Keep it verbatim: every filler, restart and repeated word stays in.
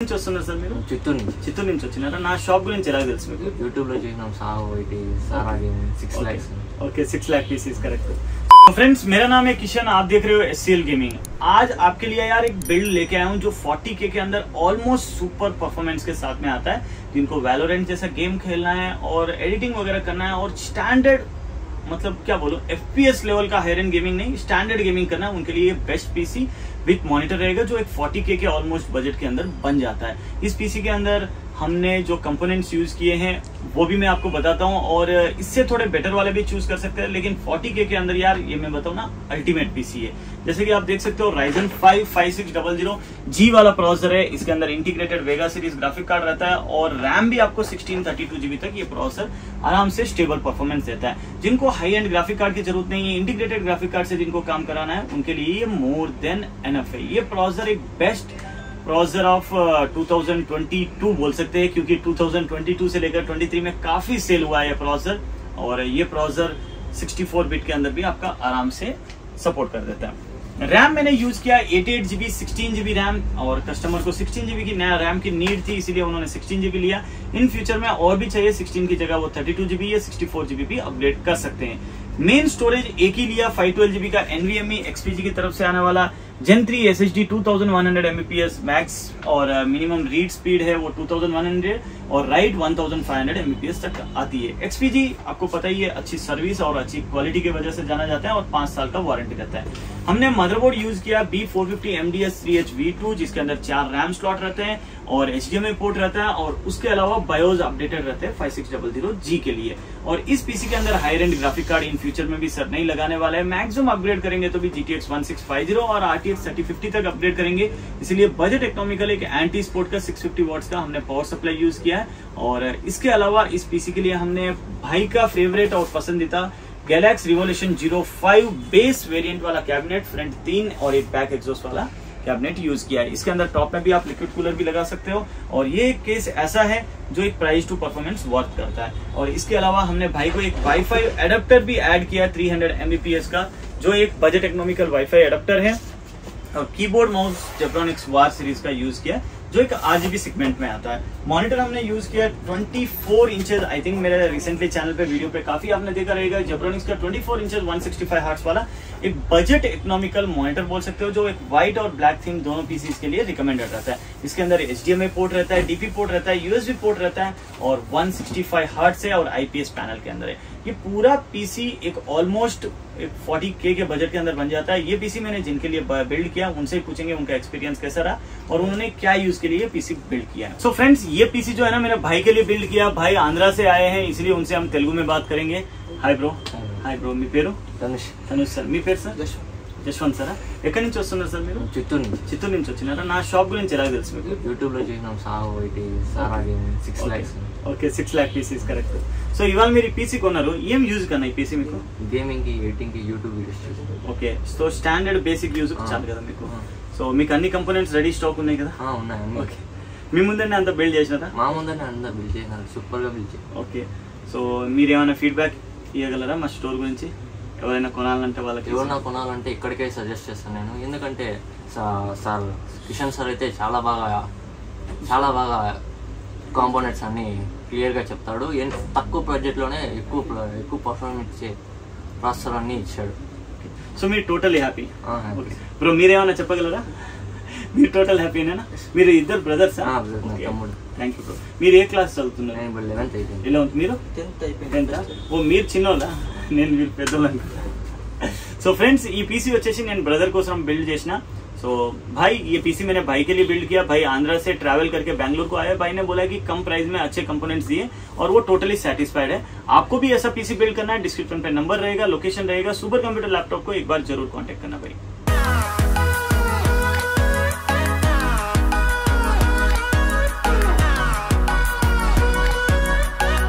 నుంచి వస్తున్నారు సార్ మీరు? చిత్తూరు నుంచి. చిత్తూరు నుంచి వచ్చినారా? నా షాప్ గురించి ఎలా తెలుసు మీకు? యూట్యూబ్ లో చూసినాం. సాహో ఐటీ सारा game six lakh. Okay six lakh PCs correct. Friends मेरा नाम है किशन, आप देख रहे हो एससीएल गेमिंग। आज आपके लिए यार एक बिल्ड लेके आया हूँ जो फोर्टी के के अंदर ऑलमोस्ट सुपर परफॉर्मेंस के साथ में आता है। जिनको वैलोरेंट जैसा गेम खेलना है और एडिटिंग वगैरह करना है और स्टैंडर्ड मतलब क्या बोलूं एफपीएस लेवल का हायर एंड गेमिंग नहीं स्टैंडर्ड गेमिंग करना है, उनके लिए बेस्ट पीसी विथ मॉनिटर रहेगा जो एक फोर्टी के के ऑलमोस्ट बजट के अंदर बन जाता है। इस पीसी के अंदर हमने जो कंपोनेंट्स यूज किए हैं वो भी मैं आपको बताता हूँ और इससे थोड़े बेटर वाले भी चूज कर सकते हैं, लेकिन फोर्टी के के अंदर यार ये मैं बताऊँ ना अल्टीमेट पीसी है। जैसे कि आप देख सकते हो Ryzen five five six double zero G वाला प्रोसेसर है, इसके अंदर integrated Vega series graphic card रहता है और रैम भी आपको सिक्सटीन थर्टी टू जीबी तक ये प्रोसेसर आराम से स्टेबल परफॉर्मेंस देता है। जिनको हाई एंड ग्राफिक कार्ड की जरूरत नहीं है, इंटीग्रेटेड ग्राफिक कार्ड से जिनको काम कराना है उनके लिए ये मोर देन एनफ है। ये प्रोसेसर एक best processor of two thousand twenty two बोल सकते हैं क्योंकि टू थाउजेंड ट्वेंटी टू से लेकर ट्वेंटी थ्री में काफी सेल हुआ है ये प्रोसेसर और ये प्रोसेसर सिक्सटी फोर बिट के अंदर भी आपका आराम से सपोर्ट कर देता है। रैम मैंने यूज किया एटी eight GB sixteen GB RAM और कस्टमर को सिक्सटीन जीबी की नया रैम की नीड थी इसीलिए उन्होंने सिक्सटीन जीबी लिया। इन फ्यूचर में और भी चाहिए सिक्सटीन की जगह वो थर्टी टू जीबी या सिक्सटी फोर जीबी भी अपग्रेड कर सकते हैं। मेन स्टोरेज एक ही लिया फाइव ट्वेल्व जीबी का एनवीएमई एक्सपीजी की तरफ से आने वाला Gen three SSD two thousand one hundred MBPS max और मिनिमम रीड स्पीड है वो टू थाउजेंड वन हंड्रेड और write one thousand five hundred MBPS तक आती है। एक्सपीजी आपको पता ही है अच्छी सर्विस और अच्छी क्वालिटी की वजह से जाना जाता है और पांच साल का वारंटी रहता है। हमने मदरबोर्ड यूज किया B four fifty M D S three H V two जिसके अंदर चार रैम स्लॉट रहते हैं और एचडीएमआई पोर्ट रहता है और उसके अलावा बायोस अपडेटेड रहते हैं five six double zero G के लिए। और इस पीसी के अंदर higher end graphic card in future में भी सर नहीं लगाने वाला है, मैक्सिमम अपग्रेड करेंगे तो भी GTX one six five zero और आरटीएक्स थर्टी फिफ्टी तक अपग्रेड करेंगे। इसलिए बजट इकोनॉमिकल एक एंटी स्पोर्ट का सिक्स फिफ्टी वॉट्स का हमने पावर सप्लाई यूज किया है। और इसके अलावा इस पीसी के लिए हमने भाई का फेवरेट और पसंदीदा Galax revolution zero five base variant वाला कैबिनेट फ्रंट तीन और एक बैक एग्जॉस्ट वाला कैबिनेट यूज किया है। इसके अंदर टॉप में भी आप लिक्विड कूलर भी लगा सकते हो और ये केस ऐसा है जो एक प्राइस टू परफॉर्मेंस वर्क करता है। और इसके अलावा हमने भाई को एक वाईफाई एडेप्टर भी ऐड किया थ्री हंड्रेड एमबीपीएस का जो एक बजट इकोनॉमिकल वाईफाई एडेप्टर है और keyboard mouse Zebronics war series का यूज किया जो एक आरजीबी सेगमेंट में आता है। मॉनिटर हमने यूज किया twenty four inches, I think मेरे रिसेंटली चैनल पे वीडियो पे काफी आपने देखा रहेगा जेब्रॉनिक्स का twenty four inches one sixty five hertz वाला एक बजट इकोनॉमिकल मॉनिटर बोल सकते हो जो एक व्हाइट और ब्लैक थीम दोनों पीसीज के लिए रिकमेंडेड रहता है। इसके अंदर एचडीएमआई पोर्ट रहता है, डीपी पोर्ट रहता है, यूएसबी पोर्ट रहता है और वन सिक्सटी फाइव हर्ट्ज है और आईपीएस पैनल के अंदर है। ये पूरा पीसी एक ऑलमोस्ट एक फोर्टी के के बजट के अंदर बन जाता है। ये पीसी मैंने जिनके लिए बिल्ड किया उनसे पूछेंगे उनका एक्सपीरियंस कैसा रहा और उन्होंने क्या यूज के लिए ये पीसी बिल्ड किया है। सो so फ्रेंड्स ये पीसी जो है ना मेरे भाई के लिए बिल्ड किया, भाई आंध्रा से आए हैं इसलिए उनसे हम तेलुगु में बात करेंगे। Hi bro. हाय ब्रो, మీ పేరు? తనుష్. తనుష్ సార్, మీ పేరు సార్? యశ్వంత్ సార్. ఎక్కడి నుంచి వస్తున్నారు సార్ మీరు? చిత్తూరు నుంచి. చిత్తూరు నుంచి వచ్చినారా? నా షాప్ గురించి ఎలా తెలుసు మీకు? యూట్యూబ్ లో చూసినాం. సాహో ఐటీ सारा game six lakh. Okay six lakh PCs correct. So ఇవాళ మీరు ఈ పీసీ కొన్నారు, ఏం యూజ్ కన్నా ఈ పీసీ మీకు? గేమింగ్ కి ఎడిటింగ్ కి యూట్యూబ్ వీడియోస్ చూస్తాను. Okay so standard basic use చాలు కదా మీకు? సో మీకు అన్ని కంపోనెంట్స్ రెడీ స్టాక్ ఉన్నాయి కదా? ఉన్నాయి. ఓకే మీ ముందనే అంతా బిల్డ్ చేసినారా? మా ముందనే అంతా బిల్డ్ చేసినారు, సూపర్ గా బిల్డ్ చేశారు. ఓకే సో మీరు ఏమైనా ఫీడ్బ్యాక్ ఇవ్వగలరా మా స్టోర్ గురించి? ఎవరైనా కొనాలంటే వాళ్ళకి ఎవరైనా కొనాలంటే ఇక్కడికే సజెస్ట్ చేస్తాను నేను, ఎందుకంటే సార్ కిషన్ సార్ అయితే చాలా బాగా చాలా బాగా కాంపోనెంట్స్ అన్ని క్లియర్గా చెప్తాడు. తక్కువ బడ్జెట్లోనే ఎక్కువ ఎక్కువ పర్ఫార్మెన్స్ ఇచ్చే ప్రాసెసర్ అన్ని ఇచ్చాడు. సో మీరు టోటల్లీ హ్యాపీ? బ్రో మీరేమైనా చెప్పగలరా? మీరు టోటల్ హ్యాపీనేనా? మీరు ఇద్దరు బ్రదర్స్? తమ్ముడు. Thank you bro. మీరు ఏ క్లాస్ చదువుతున్నారు? లెవెన్త్ అయిపోయింది. లెవెన్త్. మీరు టెన్త్ అయిపోయింది. టెన్త్. ఓ మీరు చిన్నోళ్ళా? నేను మీరు పెద్దోళ్ళని. సో फ्रेंड्स ఈ पीसी వచ్చేసి నేను బ్రదర్ కోసం బిల్డ్ చేసిన। सो भाई ये पीसी मैंने भाई के लिए बिल्ड किया। भाई आंध्रा से ट्रैवल करके बैंगलोर को आया, भाई ने बोला कि कम प्राइस में अच्छे कंपोनेंट्स दिए और वो टोटली सेटिस्फाइड है। आपको भी ऐसा पीसी बिल्ड करना है, डिस्क्रिप्शन पे नंबर रहेगा, लोकेशन रहेगा, सुपर कंप्यूटर लैपटॉप को एक बार जरूर कांटेक्ट करना भाई।